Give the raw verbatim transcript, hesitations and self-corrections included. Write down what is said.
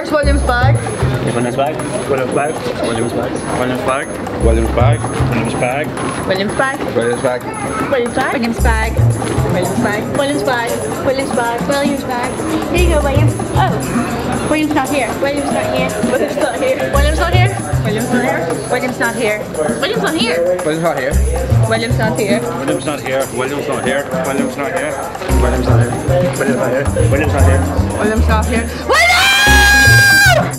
Where's William's bag? William's bag. William's bag. William's bag. William's bag. William's bag. William's bag. William's bag. William's bag. William's bag. William's bag. William's bag. William's bag. William's bag. William's bag. Here you go, William. Oh, William's not here. William's not here. William's not here. William's not here. William's not here. William's not here. William's not here. William's not here. William's not here. William's not here. William's not here. William's not here. William's not here. William's not here. William's not here. William's not here. William!